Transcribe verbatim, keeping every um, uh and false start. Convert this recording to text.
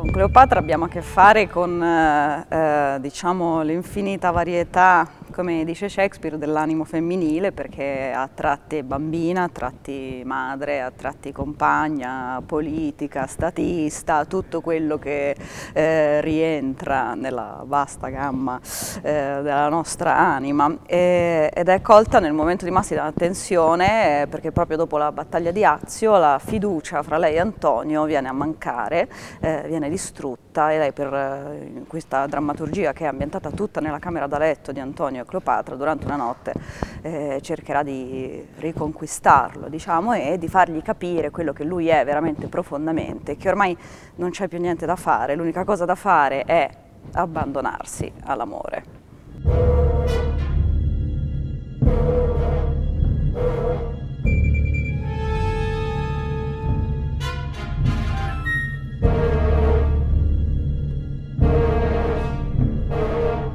Con Cleopatra abbiamo a che fare con eh, eh, diciamo, l'infinita varietà, come dice Shakespeare, dell'animo femminile, perché a tratti è bambina, a tratti madre, a tratti compagna, politica, statista, tutto quello che eh, rientra nella vasta gamma eh, della nostra anima, e, ed è colta nel momento di massima tensione eh, perché proprio dopo la battaglia di Azio la fiducia fra lei e Antonio viene a mancare, eh, viene distrutta, e lei, per eh, questa drammaturgia che è ambientata tutta nella camera da letto di Antonio e Cleopatra, durante una notte eh, cercherà di riconquistarlo, diciamo, e di fargli capire quello che lui è veramente profondamente, che ormai non c'è più niente da fare, l'unica cosa da fare è abbandonarsi all'amore.